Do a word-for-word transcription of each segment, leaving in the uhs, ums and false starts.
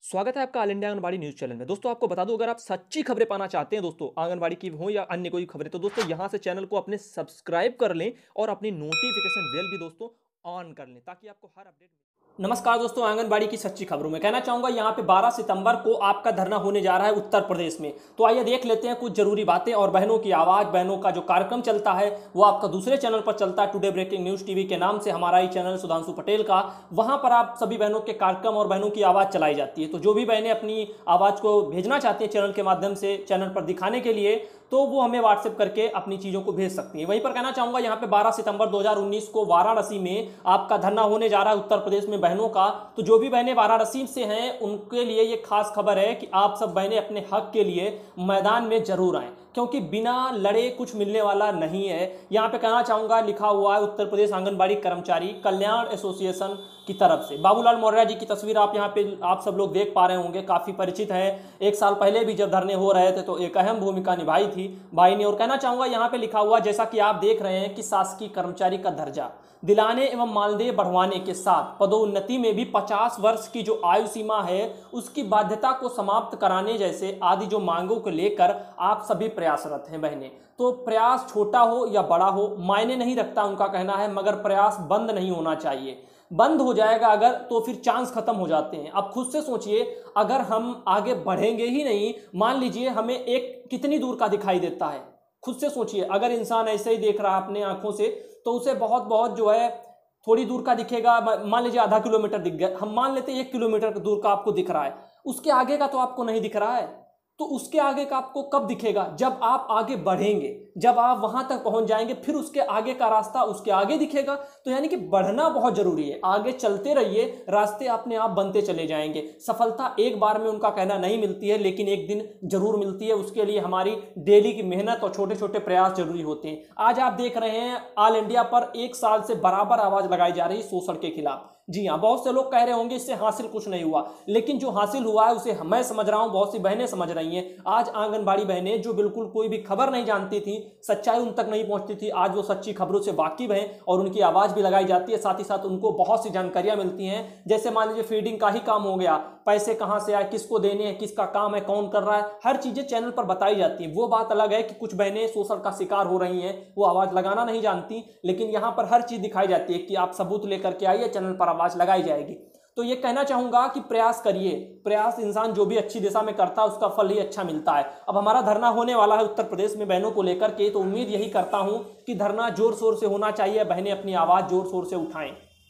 स्वागत है आपका all India anganwadi news channel में। दोस्तों आपको बता दूं, अगर आप सच्ची खबरें पाना चाहते हैं दोस्तों आंगनबाड़ी की हो या अन्य कोई खबरें, तो दोस्तों यहां से चैनल को अपने सब्सक्राइब कर लें और अपनी नोटिफिकेशन बेल भी दोस्तों ऑन कर लें ताकि आपको हर अपडेट। नमस्कार दोस्तों, आंगनबाड़ी की सच्ची खबरों में कहना चाहूंगा यहाँ पे बारह सितंबर को आपका धरना होने जा रहा है उत्तर प्रदेश में। तो आइए देख लेते हैं कुछ जरूरी बातें और बहनों की आवाज़। बहनों का जो कार्यक्रम चलता है वो आपका दूसरे चैनल पर चलता है, टुडे ब्रेकिंग न्यूज़ टीवी के नाम से हमारा ही चैनल सुधांशु पटेल का। वहां पर आप सभी बहनों के कार्यक्रम और बहनों की आवाज़ चलाई जाती है। तो जो भी बहनें अपनी आवाज़ को भेजना चाहती हैं चैनल के माध्यम से चैनल पर दिखाने के लिए, तो वो हमें व्हाट्सएप करके अपनी चीज़ों को भेज सकती हैं। वहीं पर कहना चाहूँगा यहाँ पे बारह सितंबर दो हज़ार उन्नीस को वाराणसी में आपका धरना होने जा रहा है उत्तर प्रदेश में बहनों का। तो जो भी बहनें वाराणसी से हैं उनके लिए ये खास खबर है कि आप सब बहनें अपने हक के लिए मैदान में जरूर आएँ, क्योंकि बिना लड़े कुछ मिलने वाला नहीं है। यहाँ पे कहना चाहूँगा लिखा हुआ है उत्तर प्रदेश आंगनबाड़ी कर्मचारी कल्याण एसोसिएशन की तरफ से। बाबूलाल मौर्य जी की तस्वीर आप यहाँ पे आप सब लोग देख पा रहे होंगे, काफ़ी परिचित है। एक साल पहले भी जब धरने हो रहे थे तो एक अहम भूमिका निभाई थी भाई ने। और कहना चाहूँगा यहाँ पे लिखा हुआ, जैसा कि आप देख रहे हैं, कि शासकीय कर्मचारी का दर्जा दिलाने एवं मानदेय बढ़वाने के साथ पदोन्नति में भी पचास वर्ष की जो आयु सीमा है उसकी बाध्यता को समाप्त कराने जैसे आदि जो मांगों को लेकर आप सभी प्रयासरत हैं बहनें। तो प्रयास छोटा हो या बड़ा हो मायने नहीं रखता उनका कहना है, मगर प्रयास बंद नहीं होना चाहिए। बंद हो जाएगा अगर तो फिर चांस खत्म हो जाते हैं। अब खुद से सोचिए, अगर हम आगे बढ़ेंगे ही नहीं, मान लीजिए हमें एक कितनी दूर का दिखाई देता है, खुद से सोचिए। अगर इंसान ऐसे ही देख रहा है अपने आंखों से तो उसे बहुत बहुत जो है थोड़ी दूर का दिखेगा। मान लीजिए आधा किलोमीटर दिख गया, हम मान लेते हैं एक किलोमीटर दूर का आपको दिख रहा है, उसके आगे का तो आपको नहीं दिख रहा है। तो उसके आगे का आपको कब दिखेगा? जब आप आगे बढ़ेंगे, जब आप वहां तक पहुंच जाएंगे, फिर उसके आगे का रास्ता उसके आगे दिखेगा। तो यानी कि बढ़ना बहुत जरूरी है। आगे चलते रहिए, रास्ते अपने आप बनते चले जाएंगे। सफलता एक बार में उनका कहना नहीं मिलती है, लेकिन एक दिन जरूर मिलती है। उसके लिए हमारी डेली की मेहनत और छोटे छोटे प्रयास जरूरी होते हैं। आज आप देख रहे हैं ऑल इंडिया पर एक साल से बराबर आवाज लगाई जा रही है शोषण के खिलाफ। जी हाँ, बहुत से लोग कह रहे होंगे इससे हासिल कुछ नहीं हुआ, लेकिन जो हासिल हुआ है उसे मैं समझ रहा हूं, बहुत सी बहनें समझ रही हैं। आज आंगनबाड़ी बहनें जो बिल्कुल कोई भी खबर नहीं जानती थी, सच्चाई उन तक नहीं पहुंचती थी, आज वो सच्ची खबरों से वाकिफ हैं और उनकी आवाज भी लगाई जाती है। साथ ही साथ उनको बहुत सी जानकारियां मिलती हैं। जैसे मान लीजिए फीडिंग का ही काम हो गया, पैसे कहां से आए, किसको देने हैं, किसका काम है, कौन कर रहा है, हर चीजें चैनल पर बताई जाती है। वो बात अलग है कि कुछ बहनें शोषण का शिकार हो रही हैं, वो आवाज लगाना नहीं जानती, लेकिन यहां पर हर चीज दिखाई जाती है कि आप सबूत लेकर के आइए, चैनल पर आवाज लगाई जाएगी। तो ये कहना चाहूंगा कि प्रयास करिए। प्रयास इंसान जो भी अच्छी दिशा में करता है उसका फल ही अच्छा मिलता है। अब हमारा धरना होने वाला है उत्तर प्रदेश में बहनों को लेकर के, तो उम्मीद यही करता हूं कि धरना जोर शोर से होना चाहिए, बहनें अपनी आवाज जोर शोर से उठाएं।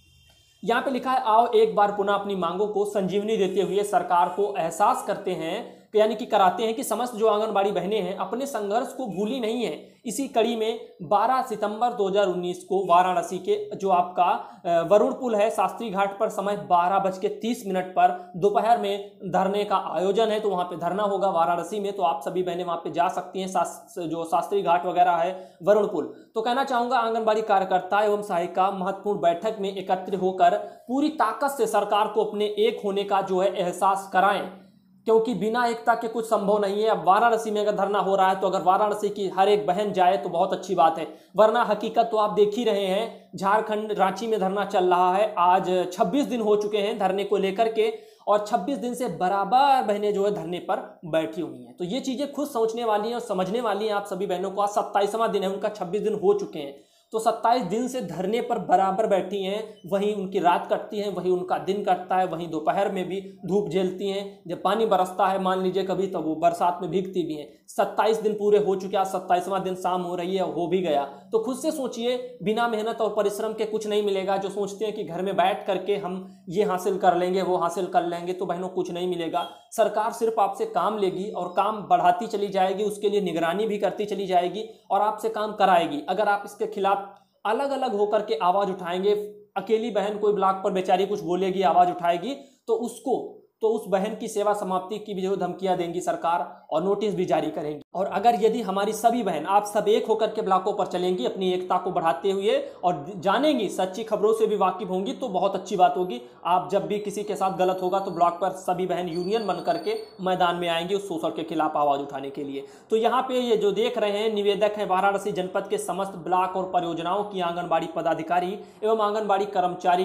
यहां पे लिखा है, आओ एक बार पुनः अपनी मांगों को संजीवनी देते हुए सरकार को एहसास करते हैं, यानी कि कराते हैं कि समस्त जो आंगनबाड़ी बहनें हैं अपने संघर्ष को भूली नहीं है। इसी कड़ी में बारह सितंबर दो हज़ार उन्नीस को वाराणसी के जो आपका वरुण पुल है शास्त्री घाट पर समय बारह बज के तीस मिनट पर दोपहर में धरने का आयोजन है। तो वहां पे धरना होगा वाराणसी में, तो आप सभी बहनें वहां पे जा सकती हैं। शास, जो शास्त्री घाट वगैरह है वरुण पुल। तो कहना चाहूंगा आंगनबाड़ी कार्यकर्ता एवं सहायिका महत्वपूर्ण बैठक में एकत्र होकर पूरी ताकत से सरकार को अपने एक होने का जो है एहसास कराएं, क्योंकि बिना एकता के कुछ संभव नहीं है। अब वाराणसी में अगर धरना हो रहा है तो अगर वाराणसी की हर एक बहन जाए तो बहुत अच्छी बात है, वरना हकीकत तो आप देख ही रहे हैं। झारखंड रांची में धरना चल रहा है, आज छब्बीस दिन हो चुके हैं धरने को लेकर के, और छब्बीस दिन से बराबर बहनें जो है धरने पर बैठी हुई हैं। तो ये चीजें खुद सोचने वाली हैं और समझने वाली हैं आप सभी बहनों को। आज सत्ताईसवां दिन है, उनका छब्बीस दिन हो चुके हैं, तो सत्ताईस दिन से धरने पर बराबर बैठी हैं। वहीं उनकी रात कटती है, वहीं उनका दिन कटता है, वहीं दोपहर में भी धूप झेलती हैं। जब पानी बरसता है मान लीजिए कभी, तो वो बरसात में भीगती भी हैं। सत्ताईस दिन पूरे हो चुके हैं, आज सत्ताईसवां दिन शाम हो रही है, हो भी गया। तो खुद से सोचिए, बिना मेहनत और परिश्रम के कुछ नहीं मिलेगा। जो सोचते हैं कि घर में बैठ करके हम ये हासिल कर लेंगे, वो हासिल कर लेंगे, तो बहनों कुछ नहीं मिलेगा। सरकार सिर्फ आपसे काम लेगी और काम बढ़ाती चली जाएगी, उसके लिए निगरानी भी करती चली जाएगी और आपसे काम कराएगी। अगर आप इसके खिलाफ अलग अलग होकर के आवाज उठाएंगे, अकेली बहन कोई ब्लॉक पर बेचारी कुछ बोलेगी, आवाज उठाएगी, तो उसको तो उस बहन की सेवा समाप्ति की भी जो धमकियां देंगी सरकार और नोटिस भी जारी करेंगी। और अगर यदि हमारी सभी बहन आप सब एक होकर के ब्लॉकों पर चलेंगी अपनी एकता को बढ़ाते हुए और जानेंगी, सच्ची खबरों से भी वाकिफ होंगी, तो बहुत अच्छी बात होगी। आप जब भी किसी के साथ गलत होगा तो ब्लॉक पर सभी बहन यूनियन बन करके मैदान में आएंगी उस शोषण के खिलाफ आवाज उठाने के लिए। तो यहाँ पे ये जो देख रहे हैं निवेदक हैं वाराणसी जनपद के समस्त ब्लॉक और परियोजनाओं की आंगनबाड़ी पदाधिकारी एवं आंगनबाड़ी कर्मचारीगण।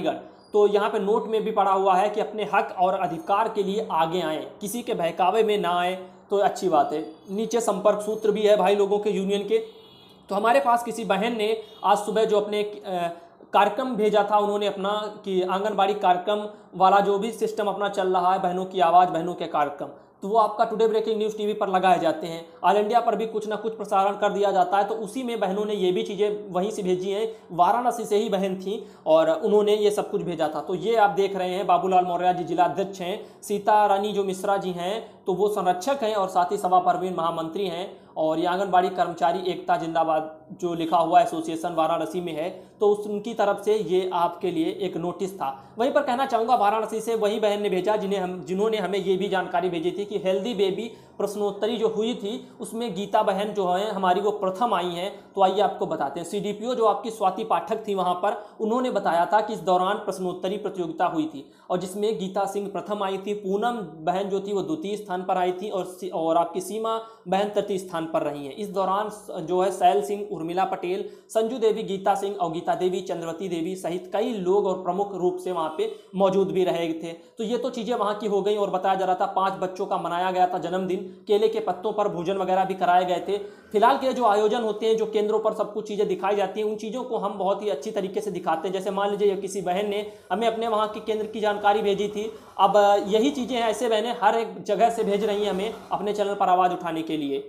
तो यहाँ पे नोट में भी पड़ा हुआ है कि अपने हक और अधिकार के लिए आगे आएँ, किसी के बहकावे में ना आए, तो अच्छी बात है। नीचे संपर्क सूत्र भी है भाई लोगों के यूनियन के। तो हमारे पास किसी बहन ने आज सुबह जो अपने कार्यक्रम भेजा था, उन्होंने अपना कि आंगनबाड़ी कार्यक्रम वाला जो भी सिस्टम अपना चल रहा है, बहनों की आवाज़, बहनों के कार्यक्रम, तो वो आपका टुडे ब्रेकिंग न्यूज़ टीवी पर लगाए जाते हैं। ऑल इंडिया पर भी कुछ ना कुछ प्रसारण कर दिया जाता है। तो उसी में बहनों ने ये भी चीज़ें वहीं से भेजी हैं, वाराणसी से ही बहन थी और उन्होंने ये सब कुछ भेजा था। तो ये आप देख रहे हैं, बाबूलाल मौर्य जी जिला अध्यक्ष हैं, सीता रानी जो मिश्रा जी हैं तो वो संरक्षक हैं और साथ ही सभा परवीन महामंत्री हैं, और ये आंगनबाड़ी कर्मचारी एकता जिंदाबाद जो लिखा हुआ एसोसिएशन वाराणसी में है, तो उस उनकी तरफ से ये आपके लिए एक नोटिस था। वहीं पर कहना चाहूँगा, वाराणसी से वही बहन ने भेजा जिन्हें हम जिन्होंने हमें ये भी जानकारी भेजी थी कि हेल्दी बेबी प्रश्नोत्तरी जो हुई थी उसमें गीता बहन जो है हमारी वो प्रथम आई हैं। तो आइए आपको बताते हैं। सीडीपीओ जो आपकी स्वाति पाठक थी वहाँ पर, उन्होंने बताया था कि इस दौरान प्रश्नोत्तरी प्रतियोगिता हुई थी और जिसमें गीता सिंह प्रथम आई थी, पूनम बहन जो थी वो द्वितीय स्थान पर आई थी और और आपकी सीमा बहन तृतीय स्थान पर रही हैं। इस दौरान जो है सैल सिंह, उर्मिला पटेल, संजू देवी, गीता सिंह और गीता देवी, चंद्रवती देवी सहित कई लोग और प्रमुख रूप से वहाँ पे मौजूद भी रहे थे। तो ये तो चीज़ें वहाँ की हो गई। और बताया जा रहा था पाँच बच्चों का मनाया गया था जन्मदिन, केले के पत्तों पर भोजन वगैरह भी कराए गए थे। फिलहाल के जो आयोजन होते हैं, जो केंद्रों पर सब कुछ चीज़ें दिखाई जाती हैं, उन चीज़ों को हम बहुत ही अच्छी तरीके से दिखाते हैं। जैसे मान लीजिए किसी बहन ने हमें अपने वहाँ के केंद्र की जानकारी भेजी थी। अब यही चीज़ें हैं, ऐसे बहनें हर एक जगह से भेज रही हैं हमें अपने चैनल पर आवाज़ उठाने के लिए।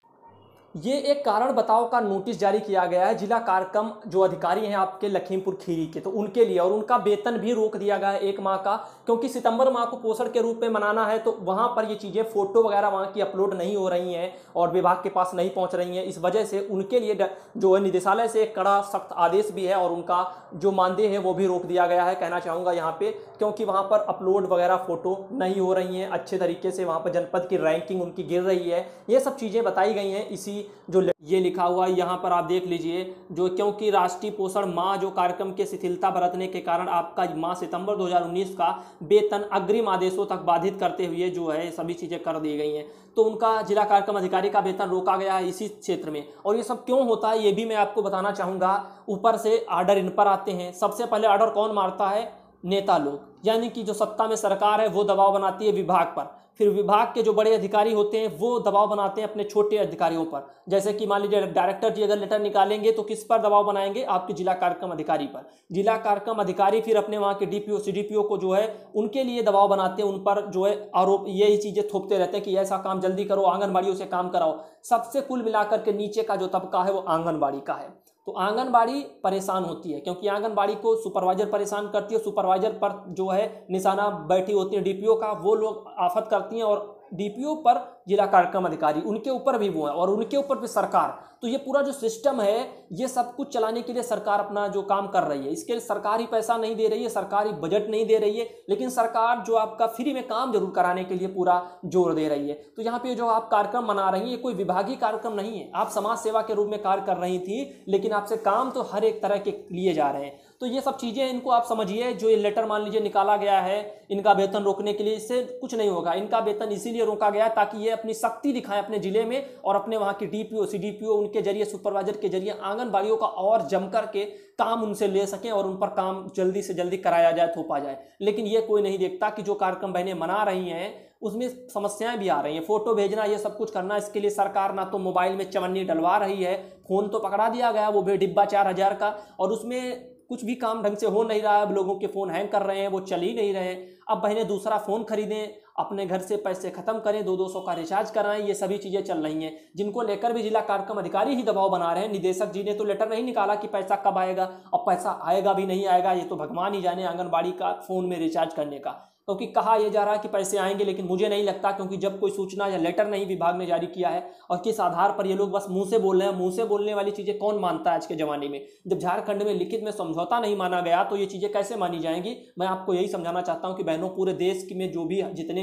ये एक कारण बताओ का नोटिस जारी किया गया है जिला कार्यक्रम जो अधिकारी हैं आपके लखीमपुर खीरी के, तो उनके लिए, और उनका वेतन भी रोक दिया गया है एक माह का, क्योंकि सितंबर माह को पोषण के रूप में मनाना है। तो वहाँ पर ये चीज़ें फोटो वगैरह वहाँ की अपलोड नहीं हो रही हैं और विभाग के पास नहीं पहुँच रही हैं। इस वजह से उनके लिए जो है निदेशालय से एक कड़ा सख्त आदेश भी है और उनका जो मानदेय है वो भी रोक दिया गया है, कहना चाहूँगा यहाँ पे, क्योंकि वहाँ पर अपलोड वगैरह फोटो नहीं हो रही हैं अच्छे तरीके से। वहाँ पर जनपद की रैंकिंग उनकी गिर रही है, ये सब चीज़ें बताई गई हैं। इसी जो ये लिखा हुआ है यहाँ पर आप देख लीजिए, जो क्योंकि राष्ट्रीय पोषण माह जो कार्यक्रम के शिथिलता बरतने के कारण आपका माह सितंबर दो हज़ार उन्नीस का वेतन अग्रिम आदेशों तक बाधित करते हुए जो है सभी चीज़ें कर दी गई हैं। तो उनका जिला कार्यक्रम अधिकारी का वेतन रोका गया है इसी क्षेत्र में। और ये सब क्यों होता है ये भी मैं आपको बताना चाहूँगा। ऊपर से आर्डर इन पर आते हैं। सबसे पहले आर्डर कौन मारता है? नेता लोग, यानी कि जो सत्ता में सरकार है वो दबाव बनाती है विभाग पर, फिर विभाग के जो बड़े अधिकारी होते हैं वो दबाव बनाते हैं अपने छोटे अधिकारियों पर। जैसे कि मान लीजिए डायरेक्टर जी अगर लेटर निकालेंगे तो किस पर दबाव बनाएंगे? आपके जिला कार्यक्रम अधिकारी पर। जिला कार्यक्रम अधिकारी फिर अपने वहाँ के डीपीओ सीडीपीओ को जो है उनके लिए दबाव बनाते हैं, उन पर जो है आरोप यही चीज़ें थोपते रहते हैं कि ऐसा काम जल्दी करो, आंगनबाड़ियों से काम कराओ। सबसे कुल मिलाकर के नीचे का जो तबका है वो आंगनबाड़ी का है। तो आंगनबाड़ी परेशान होती है क्योंकि आंगनबाड़ी को सुपरवाइजर परेशान करती है। सुपरवाइजर पर जो है निशाना बैठी होती है डीपीओ का, वो लोग आफत करती हैं और डीपीओ पर जिला कार्यक्रम अधिकारी, उनके ऊपर भी वो है और उनके ऊपर भी सरकार। तो ये पूरा जो सिस्टम है ये सब कुछ चलाने के लिए सरकार अपना जो काम कर रही है, इसके लिए सरकार ही पैसा नहीं दे रही है, सरकारी बजट नहीं दे रही है, लेकिन सरकार जो आपका फ्री में काम जरूर कराने के लिए पूरा जोर दे रही है। तो यहाँ पे जो आप कार्यक्रम मना रही हैं ये कोई विभागीय कार्यक्रम नहीं है, आप समाज सेवा के रूप में कार्य कर रही थी, लेकिन आपसे काम तो हर एक तरह के लिए जा रहे हैं। तो ये सब चीज़ें इनको आप समझिए। जो ये लेटर मान लीजिए निकाला गया है इनका वेतन रोकने के लिए, इससे कुछ नहीं होगा। इनका वेतन इसीलिए रोका गया ताकि ये अपनी शक्ति दिखाएं अपने जिले में और अपने वहाँ की डीपीओ सीडीपीओ उनके जरिए, सुपरवाइजर के जरिए आंगनबाड़ियों का और जमकर के काम उनसे ले सकें और उन पर काम जल्दी से जल्दी कराया जाए, थोपा जाए। लेकिन ये कोई नहीं देखता कि जो कार्यक्रम बहनें मना रही हैं उसमें समस्याएं भी आ रही हैं। फोटो भेजना, ये सब कुछ करना, इसके लिए सरकार ना तो मोबाइल में चवन्नी डलवा रही है, फ़ोन तो पकड़ा दिया गया वो भी डिब्बा चार हज़ार का, और उसमें कुछ भी काम ढंग से हो नहीं रहा है। अब लोगों के फ़ोन हैंग कर रहे हैं, वो चल ही नहीं रहे। अब बहनें दूसरा फ़ोन खरीदें, अपने घर से पैसे खत्म करें, दो दो सौ का रिचार्ज कराएं, ये सभी चीज़ें चल रही हैं, जिनको लेकर भी जिला कार्यक्रम अधिकारी ही दबाव बना रहे हैं। निदेशक जी ने तो लेटर नहीं निकाला कि पैसा कब आएगा, और पैसा आएगा भी नहीं आएगा ये तो भगवान ही जाने आंगनबाड़ी का फ़ोन में रिचार्ज करने का। क्योंकि कहा यह जा रहा है कि पैसे आएंगे, लेकिन मुझे नहीं लगता, क्योंकि जब कोई सूचना या लेटर नहीं विभाग ने जारी किया है और किस आधार पर ये लोग बस मुंह से बोल रहे हैं। मुंह से बोलने वाली चीज़ें कौन मानता है आज के ज़माने में? जब झारखंड में लिखित में समझौता नहीं माना गया तो ये चीज़ें कैसे मानी जाएंगी? मैं आपको यही समझाना चाहता हूँ कि बहनों, पूरे देश में जो भी जितने भी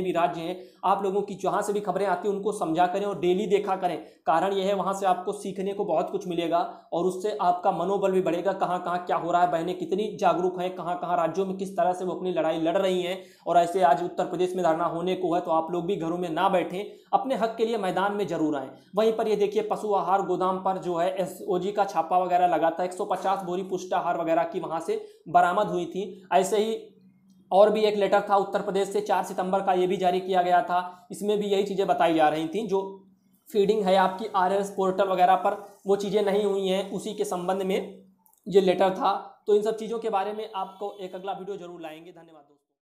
भी राज्य हैं, आप लोगों की जहाँ से भी खबरें आती हैं उनको समझा करें और डेली देखा करें। कारण यह है वहाँ से आपको सीखने को बहुत कुछ मिलेगा और उससे आपका मनोबल भी बढ़ेगा। कहाँ कहाँ क्या हो रहा है, बहनें कितनी जागरूक हैं, कहाँ कहाँ राज्यों में किस तरह से वो अपनी लड़ाई लड़ रही हैं। और ऐसे आज उत्तर प्रदेश में धरना होने को है, तो आप लोग भी घरों में ना बैठें, अपने हक के लिए मैदान में जरूर आएँ। वहीं पर ये देखिए पशु आहार गोदाम पर जो है एसओजी का छापा वगैरह लगा था, एक सौ पचास बोरी पुष्टाहार वगैरह की वहाँ से बरामद हुई थी। ऐसे ही और भी एक लेटर था उत्तर प्रदेश से चार सितंबर का, ये भी जारी किया गया था। इसमें भी यही चीज़ें बताई जा रही थी, जो फीडिंग है आपकी आरएस पोर्टल वगैरह पर वो चीज़ें नहीं हुई हैं, उसी के संबंध में ये लेटर था। तो इन सब चीज़ों के बारे में आपको एक अगला वीडियो जरूर लाएंगे। धन्यवाद दोस्तों।